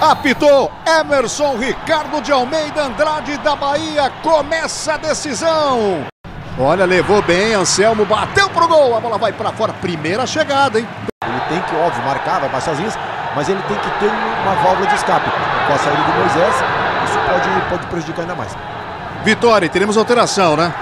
Apitou Emerson Ricardo de Almeida Andrade da Bahia. Começa a decisão. Olha, levou bem, Anselmo bateu pro gol. A bola vai para fora. Primeira chegada, hein? Ele tem que, óbvio, marcar, vai baixar as linhas, mas ele tem que ter uma válvula de escape. Com a saída do Moisés, isso pode prejudicar ainda mais. Vitória, teremos alteração, né?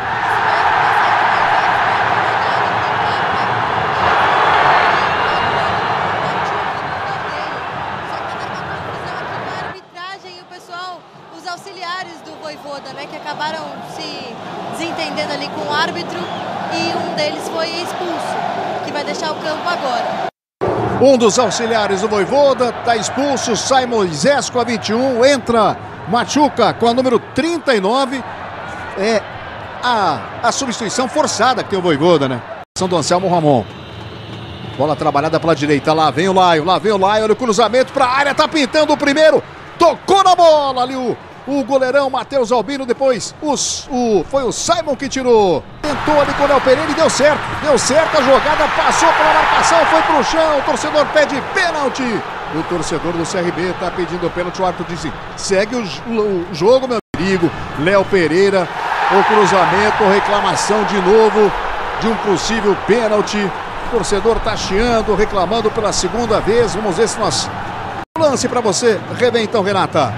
Os auxiliares do Vojvoda, né, que acabaram se desentendendo ali com o árbitro e um deles foi expulso, que vai deixar o campo agora. Um dos auxiliares do Vojvoda está expulso, sai Moisés com a 21, entra Machuca com a número 39. É a substituição forçada que tem o Vojvoda, né? São do Anselmo Ramon. Bola trabalhada pela direita, lá vem o Laio, olha o cruzamento para a área, tá pintando o primeiro, tocou na bola ali o goleirão Matheus Albino, depois foi o Simon que tirou. Tentou ali com o Léo Pereira e deu certo a jogada, passou pela marcação, foi pro chão, o torcedor pede pênalti. O torcedor do CRB tá pedindo pênalti, o árbitro disse, segue o jogo, meu amigo. Léo Pereira, o cruzamento, reclamação de novo de um possível pênalti. O torcedor tá chiando, reclamando pela segunda vez, vamos ver se nós... Lance para você, revê então, Renata.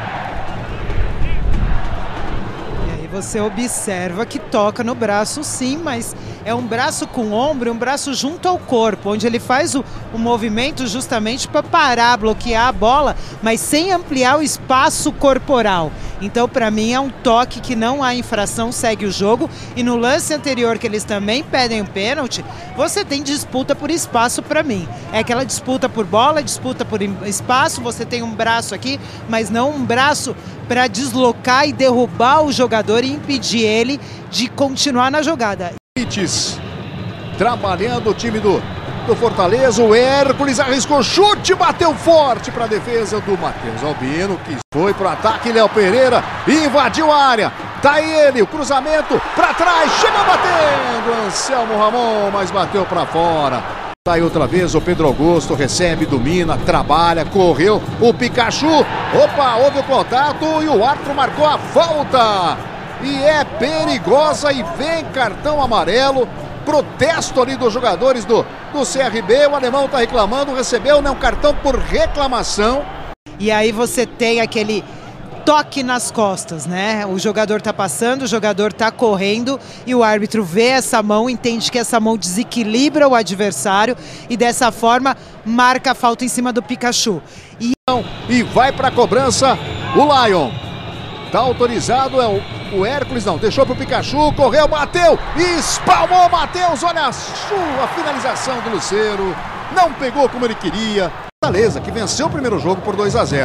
Você observa que toca no braço sim, mas é um braço com ombro, um braço junto ao corpo, onde ele faz o movimento justamente para parar, bloquear a bola, mas sem ampliar o espaço corporal. Então, para mim, é um toque que não há infração, segue o jogo. E no lance anterior, que eles também pedem um pênalti, você tem disputa por espaço para mim. É aquela disputa por bola, disputa por espaço, você tem um braço aqui, mas não um braço para deslocar e derrubar o jogador e impedir ele de continuar na jogada. Trabalhando o time do Fortaleza, o Hércules arriscou chute, bateu forte para a defesa do Matheus Albino, que foi pro ataque, Léo Pereira invadiu a área, tá aí ele, o cruzamento para trás, chega batendo, Anselmo Ramon, mas bateu para fora. Tá aí outra vez o Pedro Augusto, recebe, domina, trabalha, correu, o Pikachu, opa, houve o contato e o árbitro marcou a falta. E é perigosa e vem cartão amarelo, protesto ali dos jogadores do CRB, o alemão tá reclamando, recebeu, né, um cartão por reclamação. E aí você tem aquele toque nas costas, né? O jogador tá passando, o jogador tá correndo e o árbitro vê essa mão, entende que essa mão desequilibra o adversário e dessa forma marca a falta em cima do Pikachu. E vai para a cobrança o Lion. Tá autorizado, é o Hércules, não, deixou pro Pikachu, correu, bateu, espalmou Matheus, olha a finalização do Lucero, não pegou como ele queria. Fortaleza, que venceu o primeiro jogo por 2-0.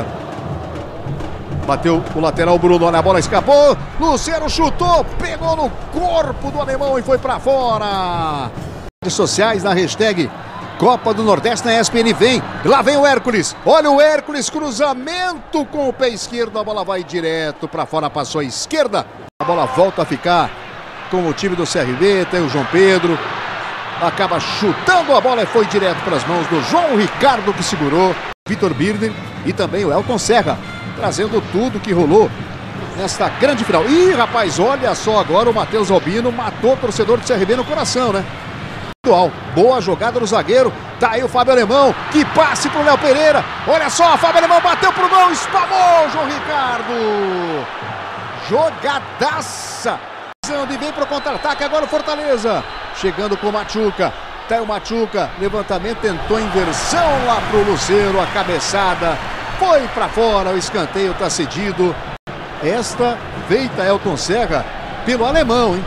Bateu o lateral Bruno, olha a bola escapou, Lucero chutou, pegou no corpo do alemão e foi para fora. Redes sociais na hashtag Copa do Nordeste na ESPN, lá vem o Hércules, olha o Hércules, cruzamento com o pé esquerdo, a bola vai direto para fora, passou à esquerda, a bola volta a ficar com o time do CRB, tem o João Pedro, acaba chutando a bola e foi direto para as mãos do João Ricardo, que segurou, Vitor Birner e também o Elton Serra, trazendo tudo que rolou nesta grande final. Ih, rapaz, olha só agora o Matheus Albino matou o torcedor do CRB no coração, né? Boa jogada do zagueiro, tá aí o Fábio Alemão, que passe pro Léo Pereira, olha só, Fábio Alemão bateu pro gol, espalmou o João Ricardo, jogadaça, e vem pro contra-ataque agora o Fortaleza, chegando com o Machuca, tá aí o Machuca, levantamento, tentou inversão lá pro Lucero, a cabeçada, foi pra fora, o escanteio tá cedido, esta feita Elton Serra pelo alemão, hein?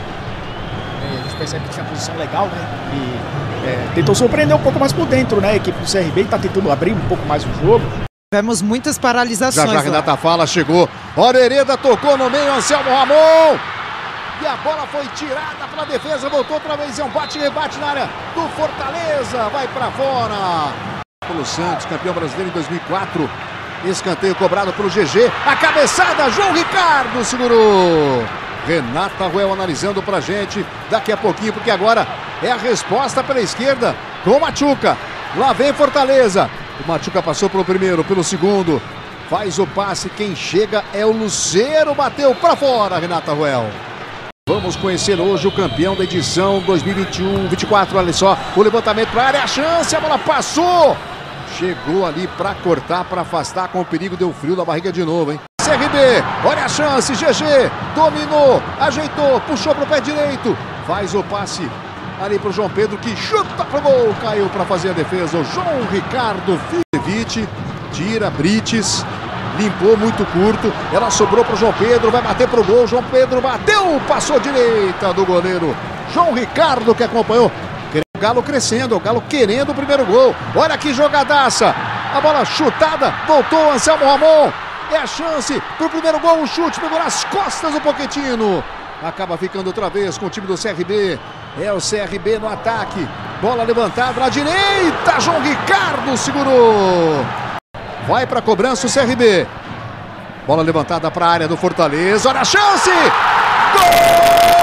A gente percebe que tinha posição legal, né? E tentou surpreender um pouco mais por dentro, né? A equipe do CRB está tentando abrir um pouco mais o jogo. Tivemos muitas paralisações. Já Renata fala, chegou. Hereda tocou no meio, Anselmo Ramon. E a bola foi tirada pela defesa, voltou outra vez, é um bate-rebate na área do Fortaleza, vai para fora. Pelo Santos, campeão brasileiro em 2004. Escanteio cobrado pelo GG. A cabeçada, João Ricardo segurou. Renata Ruel analisando pra gente daqui a pouquinho, porque agora é a resposta pela esquerda com o Machuca. Lá vem Fortaleza. O Machuca passou pelo primeiro, pelo segundo. Faz o passe, quem chega é o Lucero, bateu para fora, Renata Ruel. Vamos conhecer hoje o campeão da edição 2021-24, olha só, o levantamento para a área, a chance, a bola passou. Chegou ali para cortar, para afastar, com o perigo, deu frio na barriga de novo, hein. CRB, olha a chance, GG, dominou, ajeitou, puxou para o pé direito, faz o passe ali para o João Pedro, que chuta pro gol, caiu para fazer a defesa, o João Ricardo Filevich, tira Brites, limpou muito curto, ela sobrou para o João Pedro, vai bater pro gol, João Pedro bateu, passou direita do goleiro João Ricardo, que acompanhou. O Galo crescendo, o Galo querendo o primeiro gol, olha que jogadaça, a bola chutada, voltou Anselmo Ramon, é a chance pro primeiro gol, o chute pegou nas costas do Pochettino, acaba ficando outra vez com o time do CRB, é o CRB no ataque, bola levantada na direita, João Ricardo segurou, vai para a cobrança o CRB, bola levantada para a área do Fortaleza, olha a chance, gol!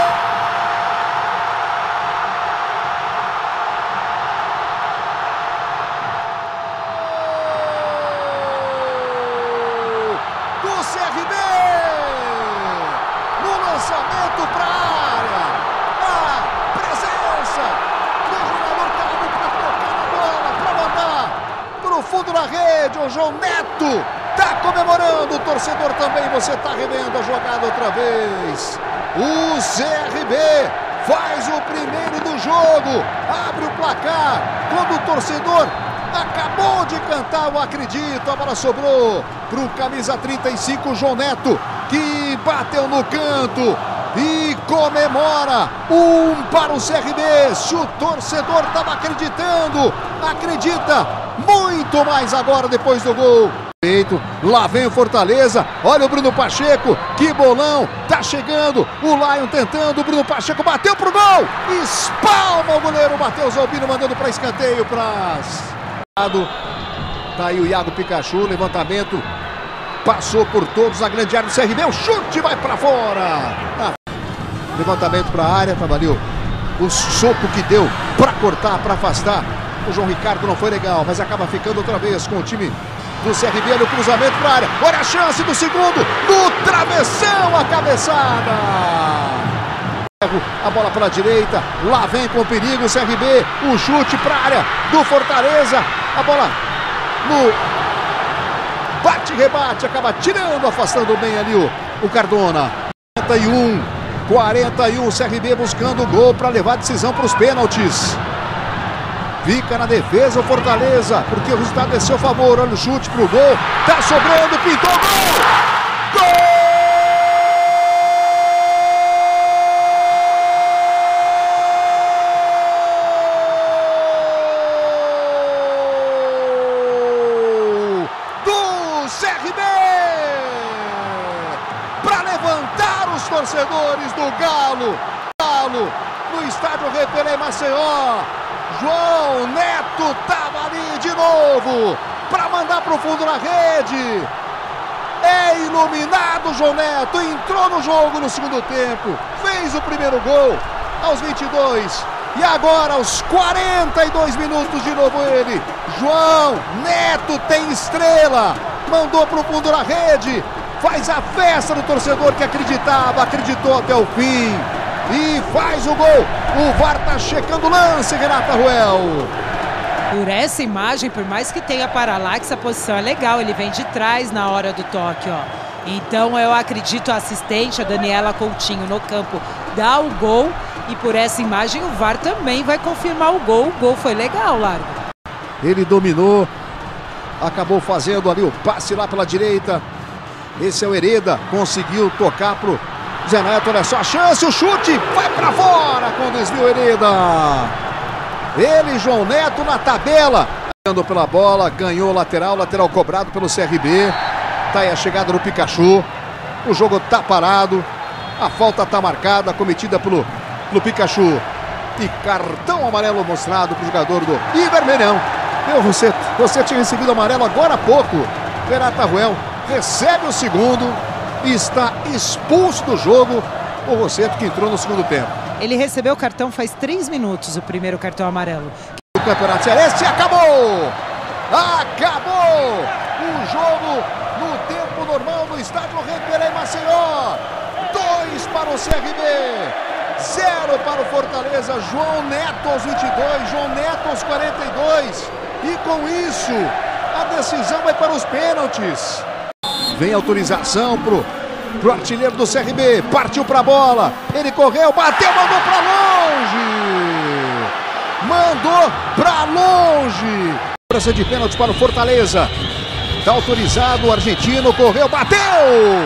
CRB no lançamento para a área, a presença do jogador Cabo para colocar na bola, para mandar para o fundo da rede, o João Neto está comemorando, o torcedor também, você está revendo a jogada outra vez, o CRB faz o primeiro do jogo, abre o placar, quando o torcedor acabou de cantar, eu acredito, a bola sobrou para o camisa 35, João Neto, que bateu no canto e comemora, para o CRB, se o torcedor estava acreditando, acredita muito mais agora depois do gol. Lá vem o Fortaleza, olha o Bruno Pacheco, que bolão, tá chegando, o Lion tentando, o Bruno Pacheco bateu pro gol, espalma o goleiro Matheus Albino, mandando para escanteio para... Tá aí o Iago Pikachu, levantamento, passou por todos, a grande área do CRB, o chute vai para fora. Levantamento para a área, tava ali o soco que deu para cortar, para afastar. O João Ricardo não foi legal, mas acaba ficando outra vez com o time do CRB no cruzamento para a área. Olha a chance do segundo, no travessão, a cabeçada. A bola para a direita, lá vem com perigo o CRB, o chute para a área do Fortaleza, a bola no bate-rebate, acaba tirando, afastando bem ali o Cardona. 41, CRB buscando o gol para levar a decisão para os pênaltis. Fica na defesa o Fortaleza, porque o resultado é seu favor, olha o chute para o gol, tá sobrando, pintou o gol! Gol! CRB para levantar os torcedores do Galo no estádio Repelé Maceió. João Neto estava ali de novo para mandar para o fundo da rede. É iluminado João Neto, entrou no jogo no segundo tempo, fez o primeiro gol aos 22 e agora aos 42 minutos de novo ele. João Neto tem estrela. Mandou para o fundo da rede, faz a festa do torcedor que acreditava, acreditou até o fim e faz o gol. O VAR tá checando o lance, Renata Ruel. Por essa imagem, por mais que tenha paralaxe, a posição é legal, ele vem de trás na hora do toque, ó. Então eu acredito a assistente, a Daniela Coutinho, no campo, dá o gol e por essa imagem o VAR também vai confirmar o gol foi legal, Largo. Ele dominou, acabou fazendo ali o passe lá pela direita. Esse é o Hereda, conseguiu tocar pro Zé Neto, olha só a chance, o chute, vai para fora com o desvio Hereda. Ele, João Neto na tabela, andando pela bola, ganhou lateral cobrado pelo CRB. Tá aí a chegada do Pikachu, o jogo tá parado, a falta tá marcada, cometida pelo Pikachu. E cartão amarelo mostrado pro jogador do... E vermelhão. Você tinha recebido amarelo agora há pouco. Renata Ruel recebe o segundo e está expulso do jogo o Rosseto, que entrou no segundo tempo. Ele recebeu o cartão faz 3 minutos, o primeiro cartão amarelo. O Campeonato Cearense acabou! Acabou! O jogo no normal no estádio Reperé em Maceió. 2 para o CRB, 0 para o Fortaleza. João Neto aos 22, João Neto aos 42. E com isso, a decisão vai para os pênaltis. Vem autorização pro artilheiro do CRB. Partiu para a bola. Ele correu, bateu, mandou para longe. Mandou para longe. Cobrança de pênalti para o Fortaleza. Está autorizado o argentino. Correu, bateu.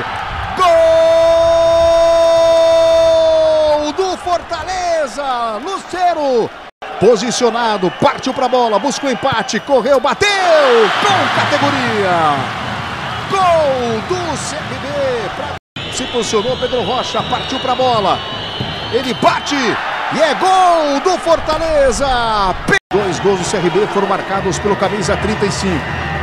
Gol do Fortaleza. Lucero. Posicionado, partiu para a bola, busca o empate, correu, bateu, com categoria. Gol do CRB. Se posicionou Pedro Rocha, partiu para a bola. Ele bate e é gol do Fortaleza. 2 gols do CRB foram marcados pelo camisa 35.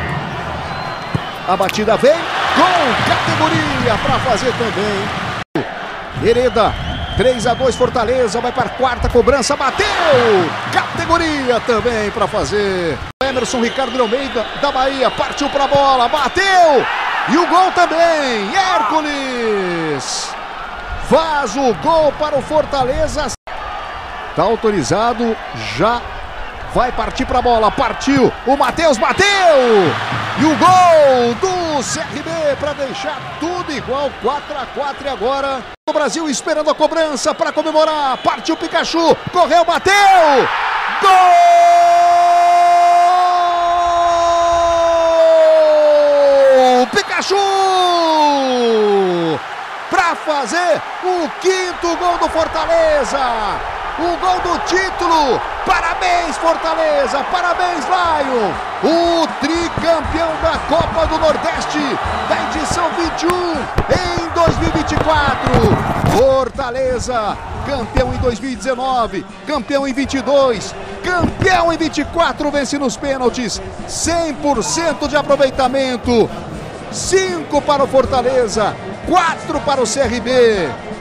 A batida vem com categoria para fazer também. Hereda. 3-2 Fortaleza, vai para a quarta cobrança, bateu! Categoria também para fazer. Emerson Ricardo de Almeida, da Bahia, partiu para a bola, bateu! E o gol também, Hércules! Faz o gol para o Fortaleza. Está autorizado, já vai partir para a bola, partiu, o Matheus bateu! E o gol do CRB para deixar tudo igual, 4-4 e agora o Brasil esperando a cobrança para comemorar, partiu Pikachu, correu, bateu! Gol! Pikachu! Para fazer o 5º gol do Fortaleza! O gol do título, parabéns Fortaleza, parabéns Lion, o tricampeão da Copa do Nordeste, da edição 21 em 2024, Fortaleza, campeão em 2019, campeão em 22, campeão em 24, vence nos pênaltis, 100% de aproveitamento, 5 para o Fortaleza, 4 para o CRB.